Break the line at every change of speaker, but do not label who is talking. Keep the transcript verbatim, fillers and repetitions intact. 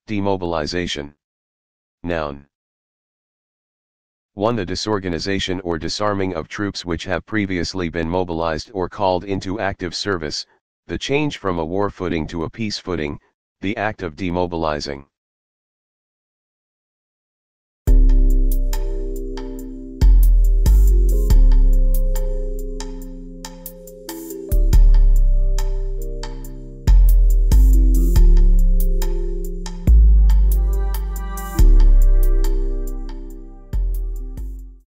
Demobilization. Noun. one. The disorganization or disarming of troops which have previously been mobilized or called into active service, the change from a war footing to a peace footing, the act of demobilizing.